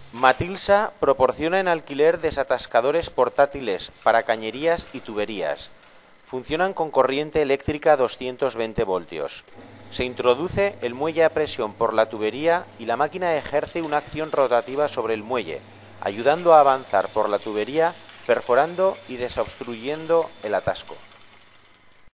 Matilsa proporciona en alquiler desatascadores portátiles para cañerías y tuberías. Funcionan con corriente eléctrica a 220 voltios. Se introduce el muelle a presión por la tubería y la máquina ejerce una acción rotativa sobre el muelle, ayudando a avanzar por la tubería, perforando y desobstruyendo el atasco.